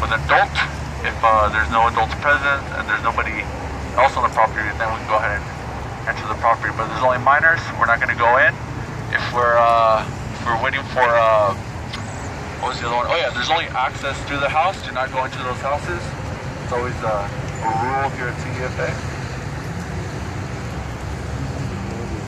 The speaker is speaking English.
with an adult. If there's no adults present and there's nobody else on the property, then we can go ahead and enter the property. But if there's only minors, we're not going to go in. If we're waiting for what was the other one? Oh yeah, there's only access through the house. Do not go into those houses. It's always a rule here at CDFA.